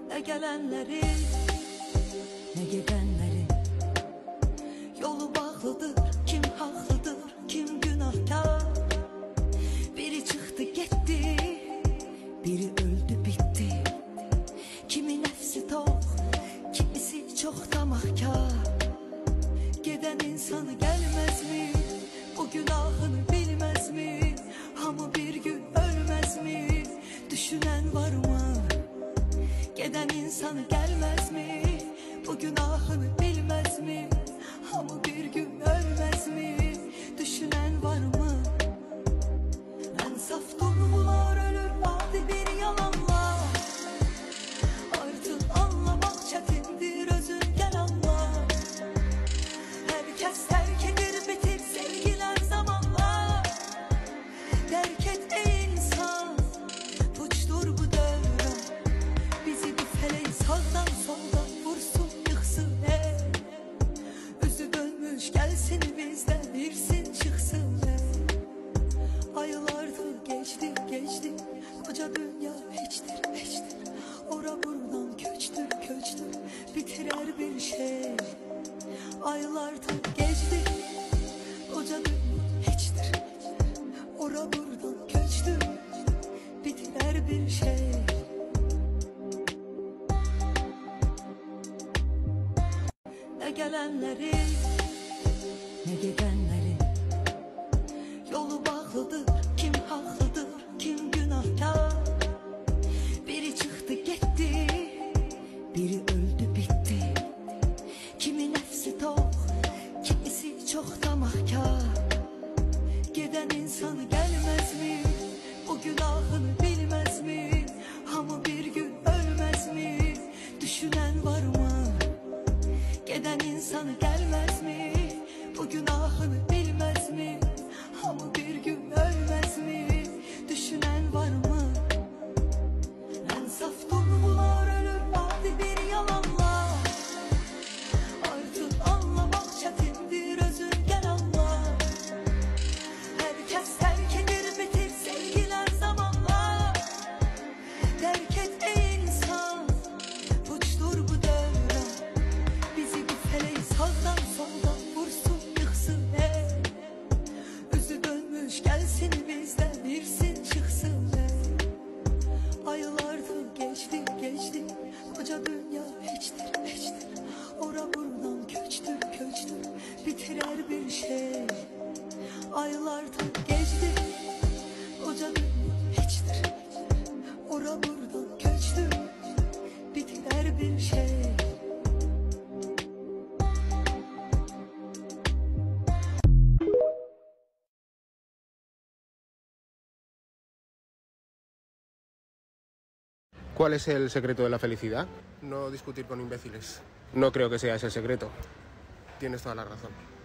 Ne gelenleri ne gidenleri. Yolu bağlıdır, kim haklıdır, kim günahkar. Biri çıktı gitti, biri öldü bitti. Kimi nefsi tok, kimisi çok tamahkar. Giden insanı gelmez mi? O günahını bilmez mi? Hamı bir gün ölmez mi? Düşünen var mı? Giden insanı gelmez mi? Bu günahını bilmez mi? Hamı bir gün ölmez mi? Düşünen var mı? En saf duygular ölür adi bir yalanla. Artık anlamak çetindir, özün gel anla. Herkes terk edir bitir sevgiler zamanla. Terk et ey insan, uçtur bu devran. Bizi bir feleğin sağdan soldan vursun yıksın ey. Özü dönmüş gelsin bizden girsin çıksın ey. Aylardır geçti geçti, koca dünya hiçtir hiçtir. Ora buradan köçtür köçtür, bitirer bir şey. Aylardır geçti, koca dünya hiçtir. Ora buradan köçtür, bitirer bir şey. Ne gelenleri ne gidenleri. Yolu bağlıdır, kim haklıdır, kim günahkar. Biri çıktı gitti, biri öldü bitti. Kimi nefsi tok, kimisi çok tamahkar. Giden insanı gelmez mi? O günahını bilmez mi? Hamı bir gün ölmez mi? Düşünen var mı? Giden insanı gelmez mi? Bu günahını bilmez mi? Hamı bir gün ölmez mi? Düşünen var mı? En saf duygular ölür adi bir yalanla. Artık anlamak çetindir, özün gel anla. Herkes terk edir bitir sevgiler zamanla. Terk et ey insan, uçtur bu devran. Bizi bir feleğin sağdan soldan vursun yıksın ey. Özü dönmüş gelsin bizden girsin çıksın ey. Aylardır geçti geçti, koca dünya hiçtir hiçtir. Ora buradan köçtür köçtür, bitirer bir şey. Aylardır geçti, koca dünya hiçtir. Ora buradan köçtür, bitirer bir şey. ¿Cuál es el secreto de la felicidad? No discutir con imbéciles. No creo que sea ese el secreto. Tienes toda la razón.